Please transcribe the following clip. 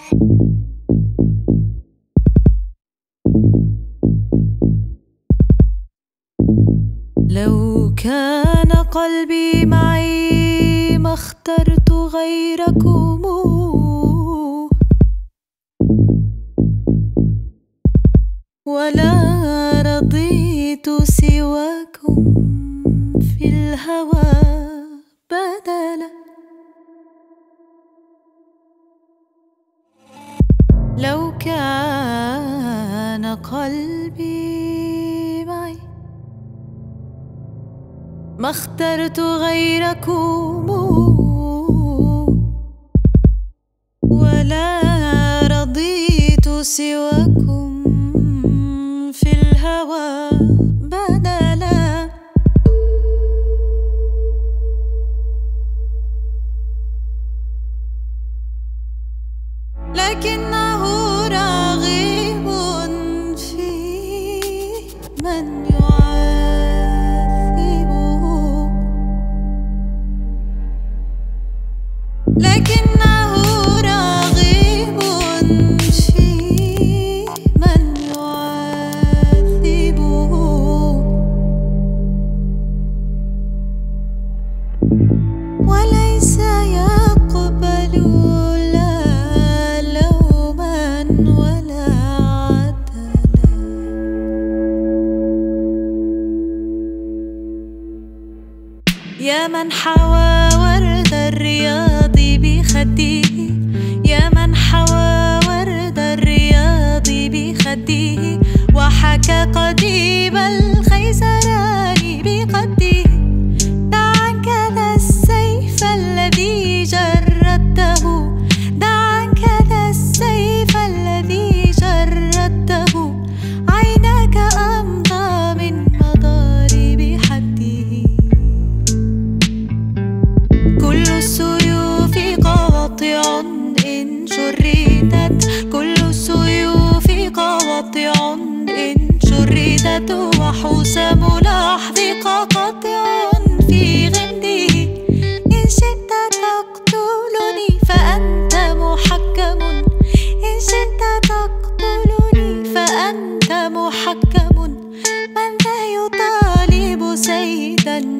لو كان قلبي معي ما اخترت غيركم، ولا رضيت سواكم في الهوى بدلا. لو كان قلبي معي ما اخترت غيركم، ولا رضيت سواكم في الهوى بدلا. لكنه راغب في من يعذبه، لكنه راغب في من يعذبه، وليس يقبل لا لوما ولا عدلا. يا من حوى ورد الرياض بخديه، يا من حوى ورد الرياض بخديه، وحكى قضيب الخيزران بقده. دع عنك ذا السيف الذي جردته، دع عنك ذا السيف الذي جردته، عيناك أمضى من مضارب حده. كل السيوف قواطع إن شردت، كل السيوف قواطع إن شردت، وحسام لحظ قاطع في غمده. إن شئت تقتلني فأنت محكم، إن شئت تقتلني فأنت محكم. من ذا يطالب سيدا